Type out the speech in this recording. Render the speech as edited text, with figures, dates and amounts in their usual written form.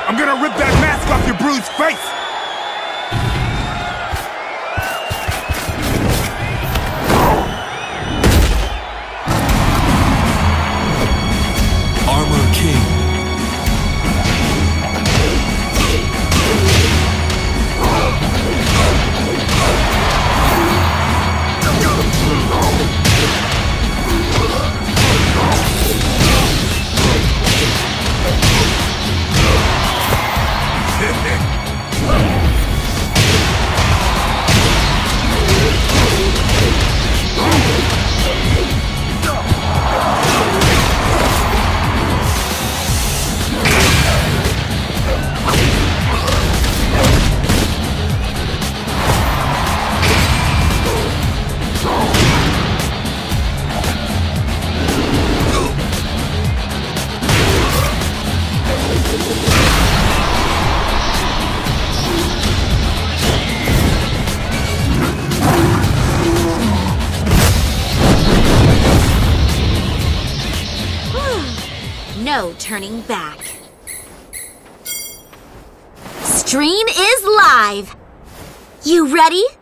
I'm gonna rip that mask off your bruised face! Armor King. No turning back. Stream is live. You ready?